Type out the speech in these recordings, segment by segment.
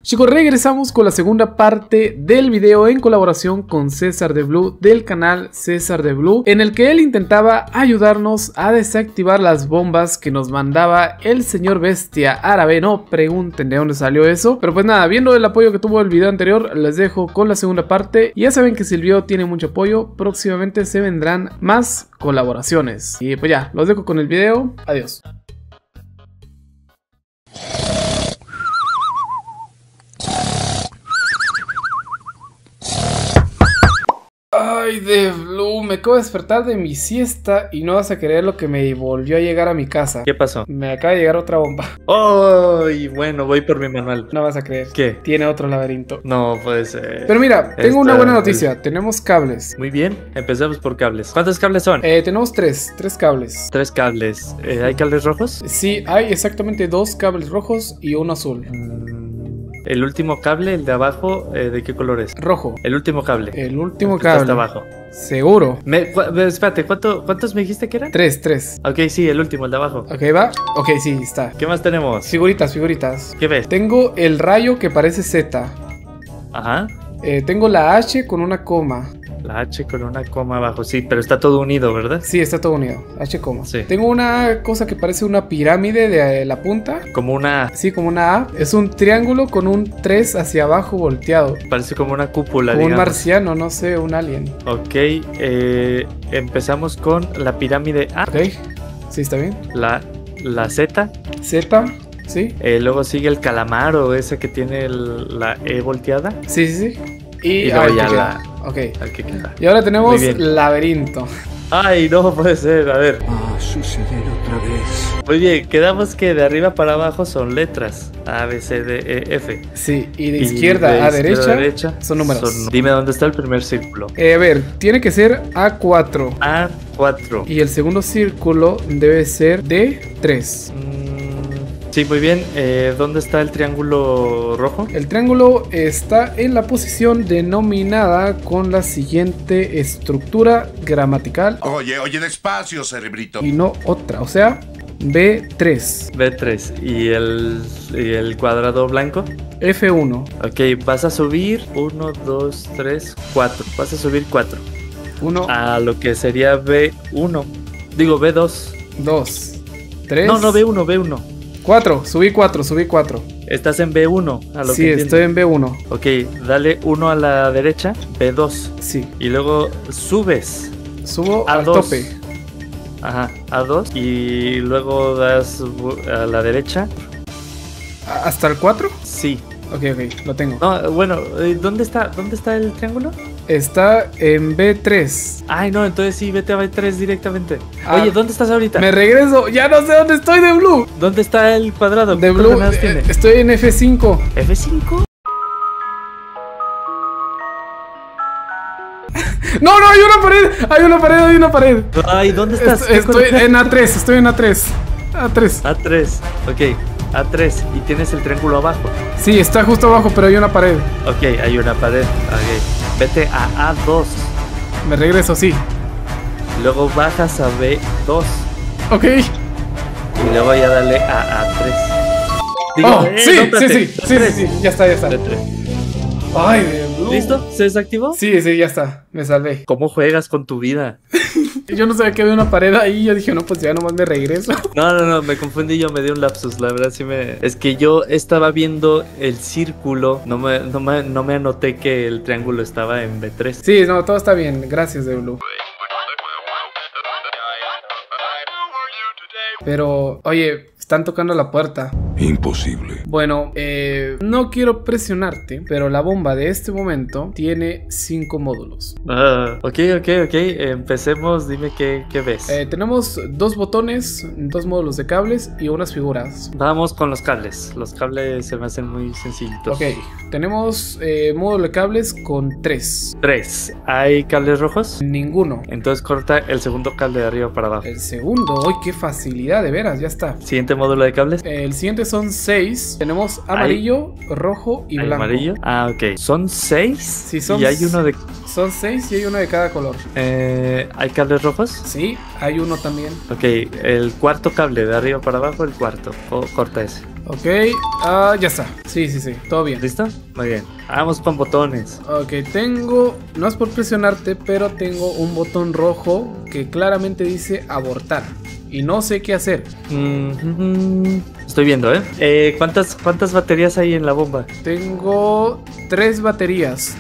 Chicos, regresamos con la segunda parte del video en colaboración con César de Blue del canal César de Blue, en el que él intentaba ayudarnos a desactivar las bombas que nos mandaba el señor bestia árabe. No pregunten de dónde salió eso, pero pues nada, viendo el apoyo que tuvo el video anterior, les dejo con la segunda parte. Y ya saben que si el video tiene mucho apoyo, próximamente se vendrán más colaboraciones. Y pues ya, los dejo con el video. Adiós. Ay, de Blue, me acabo de despertar de mi siesta y no vas a creer lo que me volvió a llegar a mi casa. ¿Qué pasó? Me acaba de llegar otra bomba. Ay, bueno, voy por mi manual. No vas a creer. ¿Qué? Tiene otro laberinto. No puede ser. Pero mira, tengo una buena noticia. Tenemos cables. Muy bien, empecemos por cables. ¿Cuántos cables son? Tenemos tres cables. Tres cables. ¿Hay cables rojos? Sí, hay exactamente dos cables rojos y uno azul. El último cable, el de abajo, ¿de qué color es? Rojo. El último cable. El último Está cable. hasta abajo. ¿Seguro? Espérate, ¿cuántos me dijiste que eran? Tres. Ok, sí, el último, el de abajo. Ok, va. Ok, sí, está. ¿Qué más tenemos? Figuritas. ¿Qué ves? Tengo el rayo que parece Z. Ajá. Tengo la H con una coma. La H con una coma abajo, sí, pero está todo unido, ¿verdad? Sí, está todo unido. H coma. Sí. Tengo una cosa que parece una pirámide de la punta. Como una... Sí, como una A. Es un triángulo con un 3 hacia abajo volteado. Parece como una cúpula, Como un digamos. marciano, no sé, un alien. Ok, empezamos con la pirámide A. Ok, sí, está bien. La Z. Z, sí. Luego sigue el calamar o ese que tiene la E volteada. Sí. Y luego ya queda. Ok. Aquí queda. Y ahora tenemos Muy bien. laberinto. Ay, no puede ser, a ver. Va a suceder otra vez. Muy bien, quedamos que de arriba para abajo son letras. A, B, C, D, E, F. Sí, y de izquierda a derecha son números. Dime dónde está el primer círculo. A ver, tiene que ser A4. A4. Y el segundo círculo debe ser D3. Sí, muy bien. ¿Dónde está el triángulo rojo? El triángulo está en la posición denominada con la siguiente estructura gramatical. Oye, despacio, cerebrito. Y no otra, o sea, B3. B3. ¿Y el cuadrado blanco? F1. Ok, vas a subir 1, 2, 3, 4. Vas a subir 4. 1, A lo que sería B1. Digo B2. 2, 3. No, B1. 4, subí 4. Estás en B1, a lo Sí, que entiendo. estoy en B1. Ok, dale 1 a la derecha, B2. Sí, Y luego subes. subo A al 2. tope. Ajá, A2. Y luego das a la derecha. ¿Hasta el 4? Sí. Ok, lo tengo. No, bueno, ¿dónde está el triángulo? Está en B3. Ay, no, entonces sí, vete a B3 directamente. Ah, Oye, ¿dónde estás ahorita? Me regreso, ya no sé dónde estoy de Blue. ¿Dónde está el cuadrado? De ¿Qué Blue, coordenadas tiene? estoy en F5. ¿F5? No, hay una pared. Ay, ¿dónde estás? Estoy en A3, A3, ok, A3. Y tienes el triángulo abajo. Sí, está justo abajo, pero hay una pared. Ok, hay una pared. Ok, vete a A2. Me regreso, sí. Luego bajas a B2. Ok. Y luego ya dale a A3. Digo, Sí, ya está. B3. Ay, de Blue. ¿Listo? ¿Se desactivó? Sí, ya está, me salvé. ¿Cómo juegas con tu vida? Yo no sabía que había una pared ahí, yo dije, no, pues ya nomás me regreso. No, me confundí yo, me dio un lapsus, la verdad sí me... Es que yo estaba viendo el círculo, no me anoté que el triángulo estaba en B3. Sí, no, todo está bien, gracias, de Blue. Pero, oye, están tocando la puerta. Imposible. Bueno, no quiero presionarte, pero la bomba de este momento tiene 5 módulos. Ok, empecemos, dime qué ves. Tenemos 2 botones, 2 módulos de cables y unas figuras. Vamos con los cables se me hacen muy sencillitos. Ok, tenemos módulo de cables con 3. 3, ¿hay cables rojos? Ninguno. Entonces corta el segundo cable de arriba para abajo. El segundo, ¡ay, qué facilidad! De veras, ya está. Siguiente módulo de cables. El siguiente son 6. Tenemos amarillo, rojo y ¿Hay blanco. amarillo? Ah, ok. ¿Son 6? Sí, son. Y hay uno de... Son 6 y hay uno de cada color. ¿Hay cables rojos? Sí, hay uno también. Ok, el cuarto cable de arriba para abajo, el cuarto. Corta ese. Ok, ya está. Sí, todo bien. ¿Listo? Muy bien. Vamos con botones. Ok, tengo, no es por presionarte, pero tengo un botón rojo que claramente dice abortar. Y no sé qué hacer. Estoy viendo, ¿eh? ¿Cuántas baterías hay en la bomba? Tengo 3 baterías.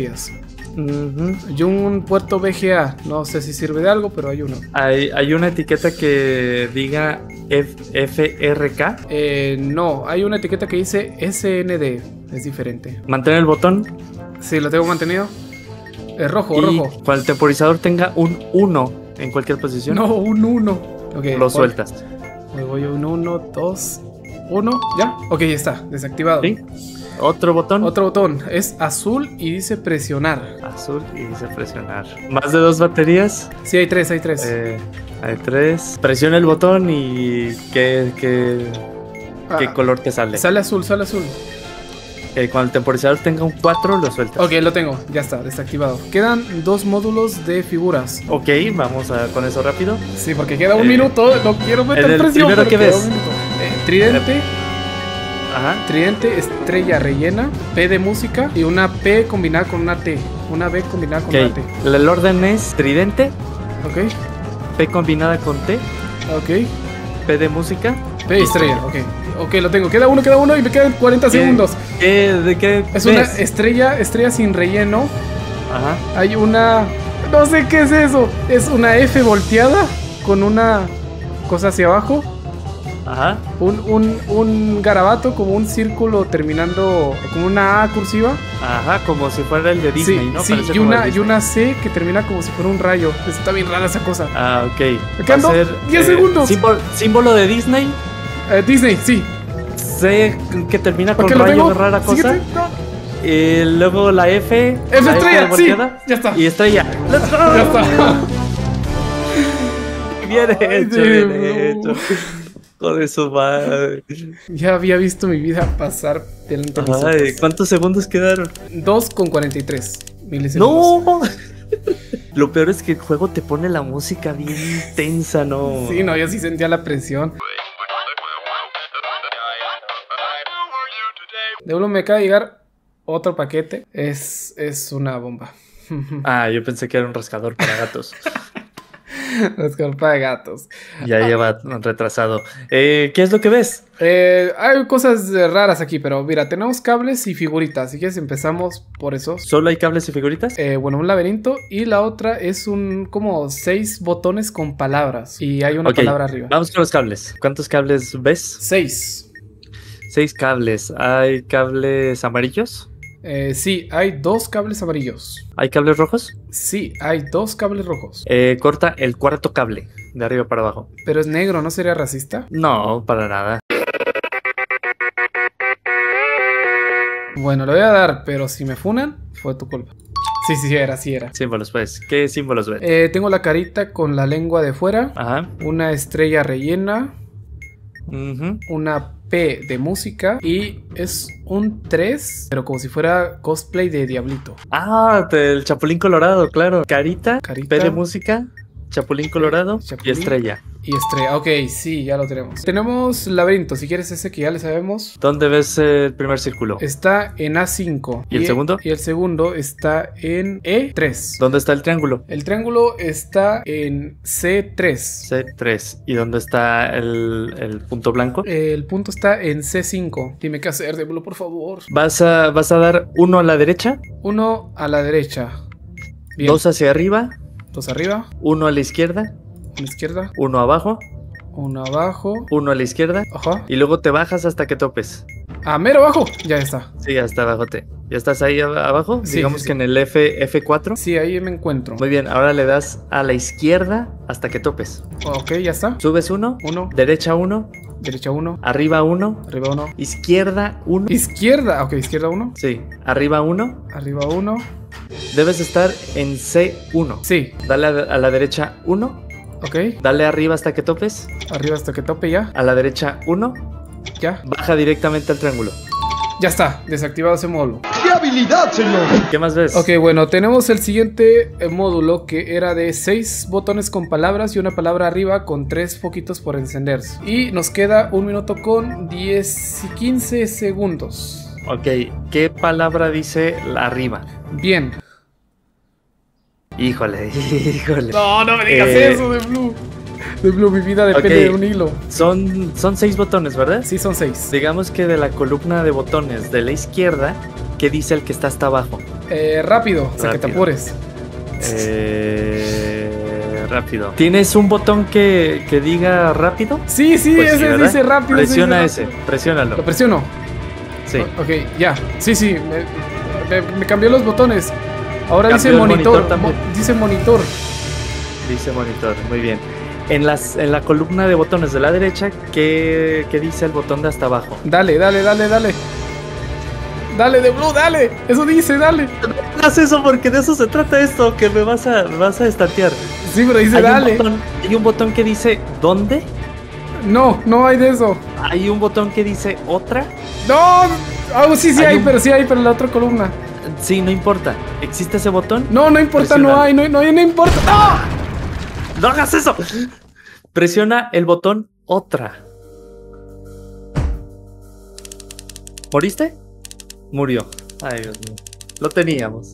Y un puerto VGA. No sé si sirve de algo, pero hay uno. ¿Hay una etiqueta que diga FRK? No, hay una etiqueta que dice SND. Es diferente. Mantén el botón. Sí, lo tengo mantenido. Es rojo, Y rojo. cuando el temporizador tenga un 1 en cualquier posición, No, un 1. Okay, lo sueltas. Voy 1, 2, 1. ¿Ya? Ok, ya está. Desactivado. ¿Sí? Otro botón. Otro botón. Es azul y dice presionar. Azul y dice presionar. ¿Más de 2 baterías? Sí, hay 3, hay 3. Hay 3. Presiona el botón y ¿qué color te sale? Sale azul. Cuando el temporizador tenga un 4, lo sueltas. Ok, lo tengo. Ya está, desactivado. Quedan 2 módulos de figuras. Ok, vamos con eso rápido. Sí, porque queda un minuto. No quiero meter ¿en el presión. primero pero qué queda ves? un minuto. Tridente. Ajá. Tridente, estrella rellena, P de música y una P combinada con una T. Una B combinada con una Ok. T. El orden es tridente, Ok, P combinada con T, ok. P de música. P estrella, ok, lo tengo. Queda uno y me quedan 40 segundos. ¿De qué Es ves? una estrella sin relleno. Ajá. Hay una... No sé qué es eso. Es una F volteada con una cosa hacia abajo. Ajá. Un garabato como un círculo terminando como una A cursiva. Ajá, como si fuera el de Disney, Sí, ¿no? sí, Parece y como el una, Disney. C que termina como si fuera un rayo. Está bien rara esa cosa. Ah, ok. Me quedan Va a ser, 10 segundos. Símbolo de Disney. Disney, sí. C que termina con ¿Por qué lo rayo, tengo? rara cosa. Siguiente. No. Y luego la F. F la estrella, sí. volteada, Ya está. Y estrella. ¡Let's go! Ya está. Bien Ay, hecho, Dios. bien hecho. Joder, su madre. Ya había visto mi vida pasar delante de mis Ay, ojos. ¿cuántos segundos quedaron? 2:43 milisegundos. ¡No! Lo peor es que el juego te pone la música bien tensa, ¿no? Sí, no, yo sí sentía la presión. De uno me acaba de llegar otro paquete. Es una bomba. Ah, yo pensé que era un rascador para gatos. Escarpa de gatos. Ya lleva retrasado. ¿Qué es lo que ves? Hay cosas raras aquí, pero mira, tenemos cables y figuritas. Si quieres empezamos por eso. ¿Solo hay cables y figuritas? Bueno, un laberinto y la otra es como 6 botones con palabras y hay una Ok, palabra arriba. vamos con los cables. ¿Cuántos cables ves? 6. 6 cables. ¿Hay cables amarillos? Sí, hay 2 cables amarillos. ¿Hay cables rojos? Sí, hay 2 cables rojos. Corta el cuarto cable, de arriba para abajo. Pero es negro, ¿no sería racista? No, para nada. Bueno, lo voy a dar, pero si me funan, fue tu culpa. Sí era. Símbolos, pues. ¿Qué símbolos ves? Tengo la carita con la lengua de fuera, Ajá. una estrella rellena, Ujú. una P de música y es un 3, pero como si fuera cosplay de Diablito. Ah, el Chapulín Colorado, claro. Carita, Carita. P de música, Chapulín Colorado Chapulín. y estrella. Y estrella, ok, sí, ya lo tenemos. Tenemos laberinto, si quieres ese que ya le sabemos. ¿Dónde ves el primer círculo? Está en A5. ¿Y el segundo? Y el segundo está en E3. ¿Dónde está el triángulo? El triángulo está en C3. C3. ¿Y dónde está el punto blanco? El punto está en C5. Dime qué hacer, Déblo, por favor. Vas a dar 1 a la derecha, 1 a la derecha. Bien. 2 hacia arriba, 2 arriba, 1 a la izquierda, 1 a la izquierda, 1 abajo, 1 abajo. 1 a la izquierda. Ajá. Y luego te bajas hasta que topes. Ah, mero abajo. Ya está. Sí, hasta abajo ¿Ya estás ahí abajo? Sí, Digamos sí, que sí. en el F4. Sí, ahí me encuentro. Muy bien, ahora le das a la izquierda hasta que topes. Ok, ya está. Subes 1, 1, derecha 1, derecha 1, arriba 1, arriba 1. izquierda 1. Izquierda, ok, izquierda 1, Sí, arriba 1. arriba 1. Debes estar en C1. Sí, Dale a la derecha 1. ok. Dale arriba hasta que topes. Arriba hasta que tope ya. A la derecha 1. Ya. Baja directamente al triángulo. Ya está, desactivado ese módulo. ¡Qué habilidad, señor! ¿Qué más ves? Ok, bueno, tenemos el siguiente módulo que era de 6 botones con palabras y una palabra arriba con 3 foquitos por encenderse. Y nos queda 1 minuto con 10 y 15 segundos. Ok, ¿qué palabra dice la arriba? Bien. Híjole, híjole. No, no me digas eso de Blue. De Blue, mi vida depende Ok. de un hilo. Son 6 botones, ¿verdad? Sí, son 6. Digamos que de la columna de botones de la izquierda, ¿qué dice el que está hasta abajo? Rápido, o sea que te Rápido. apures. Rápido. ¿Tienes un botón que diga rápido? Sí, sí, Pues sí, ese ¿verdad? dice rápido. Presiona dice ese, presiónalo. Lo presiono. Sí. Ok, ya. Sí, sí, me cambió los botones. Ahora dice Cambió el monitor. monitor también. Dice monitor. Dice monitor, muy bien. En la columna de botones de la derecha, ¿qué dice el botón de hasta abajo? Dale, dale, dale, dale. Dale, de Blue, dale. Eso dice, dale. No hagas eso porque de eso se trata esto, que me vas a estantear. Sí, pero dice dale. Hay un botón que dice ¿dónde? No, no hay de eso. Hay un botón que dice otra. No. Ah, sí, sí Hay hay, pero sí hay, pero en la otra columna. Sí, no importa. ¿Existe ese botón? No, no importa, no hay, no, no importa. ¡No! ¡No hagas eso! Presiona el botón otra. ¿Moriste? Murió. Ay, Dios mío. Lo teníamos.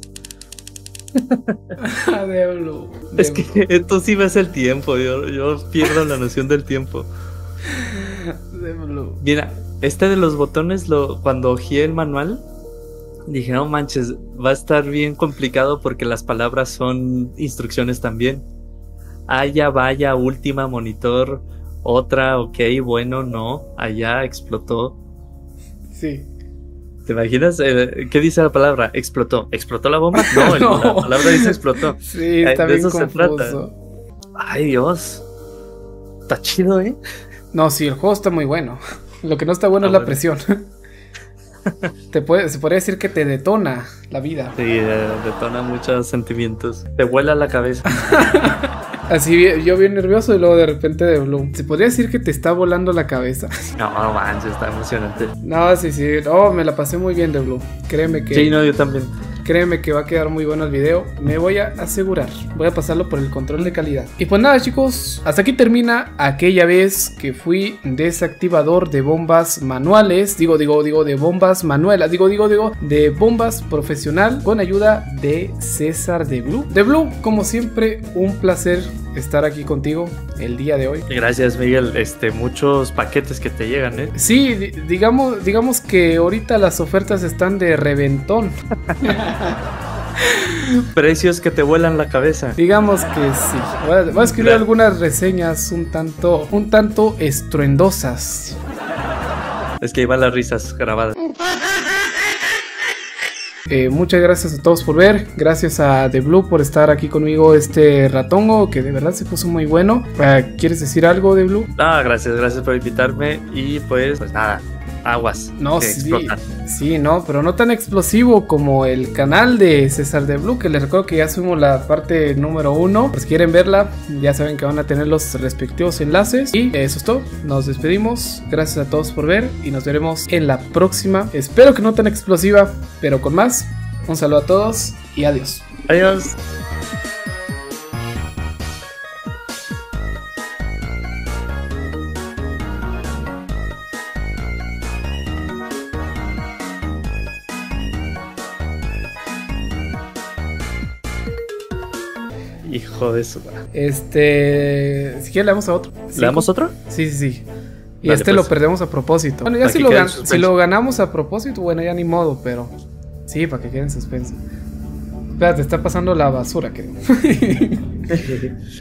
De Blue. Es que tú sí ves el tiempo. Yo pierdo la noción del tiempo. De Blue. Mira, de los botones, cuando hojeé el manual, dije, no manches, va a estar bien complicado porque las palabras son instrucciones también. Allá, vaya, última, monitor, otra, ok, bueno, no, allá, explotó. Sí. ¿Te imaginas? ¿Qué dice la palabra? Explotó. ¿Explotó la bomba? No, No. la palabra dice explotó. Sí, está de bien eso se trata. confuso. Ay, Dios. Está chido, ¿eh? No, sí, el juego está muy bueno. Lo que no está bueno es la bueno. presión. Se podría decir que te detona la vida. Sí, detona muchos sentimientos. Te vuela la cabeza. Así yo bien nervioso y luego de repente de Blue. Se podría decir que te está volando la cabeza. No, manches, está emocionante. No, sí, sí. No, me la pasé muy bien de Blue. Créeme que... Sí, no, yo también. Créeme que va a quedar muy bueno el video. Me voy a asegurar. Voy a pasarlo por el control de calidad. Y pues nada, chicos. Hasta aquí termina aquella vez que fui desactivador de bombas manuales. Digo, de bombas manuelas. Digo, de bombas profesional con ayuda de César de Blue. De Blue, como siempre, un placer estar aquí contigo el día de hoy. Gracias, Miguel. Muchos paquetes que te llegan, ¿eh? Sí, digamos que ahorita las ofertas están de reventón. Precios que te vuelan la cabeza. Digamos que sí. Voy a escribir algunas reseñas un tanto estruendosas. Es que iban las risas grabadas. Muchas gracias a todos por ver. Gracias a The Blue por estar aquí conmigo este ratongo, que de verdad se puso muy bueno. ¿Quieres decir algo, The Blue? Gracias por invitarme. Y pues nada, aguas. No, que sí, explotan. sí, no, pero no tan explosivo como el canal de César de Blue, que les recuerdo que ya subimos la parte número 1. Pues si quieren verla, ya saben que van a tener los respectivos enlaces. Y eso es todo, nos despedimos. Gracias a todos por ver y nos veremos en la próxima. Espero que no tan explosiva, pero con más. Un saludo a todos y adiós. Adiós. Hijo de su madre. Si quieren le damos a otro. ¿Le damos otro? Sí, sí, sí. Y Dale, lo pues. perdemos a propósito. Bueno, ya Para si que lo, quede en suspenso. si lo ganamos a propósito, bueno, ya ni modo, pero sí, para que quede en suspenso. Espérate, está pasando la basura, creo.